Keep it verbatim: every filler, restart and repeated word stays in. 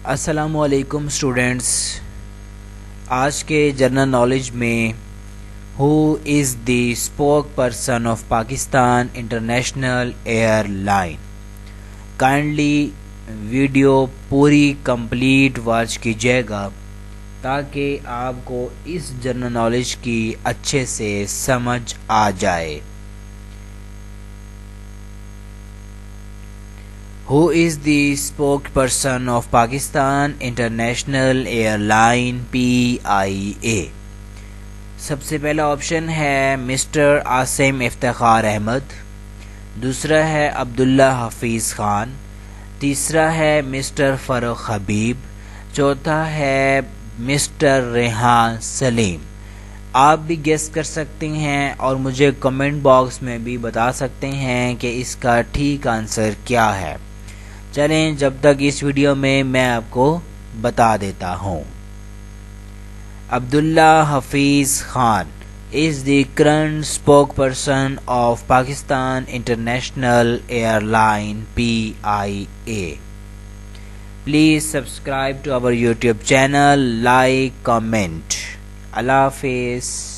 السلام علیکم اسٹوڈینٹس، آج کے جنرل نالج میں who is the spokesperson of Pakistan international airline, kindly video پوری کمپلیٹ واچ کیجیے گا تاکہ آپ کو اس جنرل نالج کی اچھے سے سمجھ آ جائے۔ Who is the spokesperson of Pakistan International Airline P I A؟ سب سے پہلا آپشن ہے مسٹر عاصم افتخار احمد، دوسرا ہے عبداللہ حفیظ خان، تیسرا ہے مسٹر فاروق حبیب، چوتھا ہے مسٹر ریحان سلیم۔ آپ بھی گیس کر سکتے ہیں اور مجھے کمنٹ باکس میں بھی بتا سکتے ہیں کہ اس کا ٹھیک آنسر کیا ہے۔ چلیں جب تک اس ویڈیو میں میں آپ کو بتا دیتا ہوں۔ عبداللہ Hafeez Khan is the current spokesperson of Pakistan International Airline P I A. Please subscribe to our YouTube channel, like, comment. Allah Hafiz.